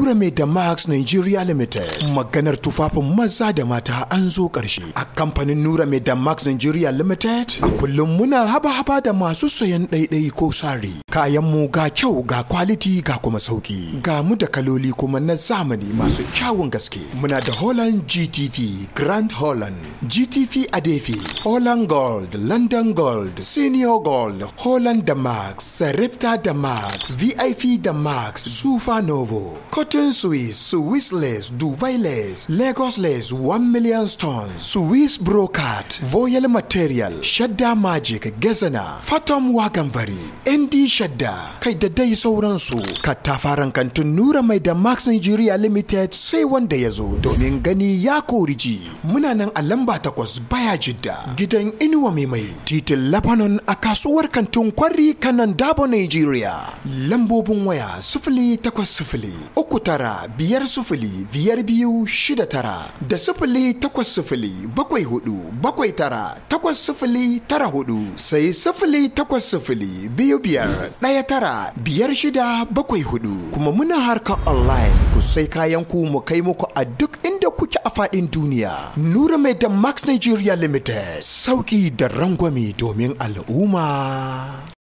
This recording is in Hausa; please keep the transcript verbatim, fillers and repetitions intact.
Nura mai Damask Nigeria Limited. Maganar tufafin maza da mata an zo ƙarshe. A kamfanin Nura mai Damask Nigeria Limited, a kullum muna haba-haba da masu sayan ɗaiɗai ko sari. Kayan mu ga kyau, ga quality, ga kuma sauki. Ga mu da kaloli kuma na zamani masu kyawun gaske. Muna da Holland G T V, Grand Holland, G T V Adefi, Holland Gold, London Gold, Senior Gold, Holland Damask, Sarepta Damask, V I P Damask, Sufa Novo, Cotton Swiss, Swiss Lace, Dubai Lace, Lagos Lace, one million stones, Swiss Brocat, Voyal Material, Shadda Magic, Gezana, Fatom Wagambari, N D Shadda, kai da dai sauransu. Katafaren kantin Nura mai Damask Nigeria Limited sai wanda ya zo domin gani ya koriji. Muna nan a lamba takwas baya Jidda, gidan Inuwa mai mai, titin Lebanon a kasuwar kantin Kwari Kanan Dabo Nigeria. Lambobin waya sifili takwas sifili uku tara biyar sifili biyar biyu shida tara da sifili takwas sifili bakwai hudu bakwai tara takwas sifili tara hudu sai sifili takwas sifili biyu biyar ɗaya tara biyar shida bakwai hudu. Kuma muna harkar online, ku sai kayan ku mu kai muku a duk inda kuke a faɗin duniya. Nura mai Damask Nigeria Limited, sauki da rangwame domin al'umma.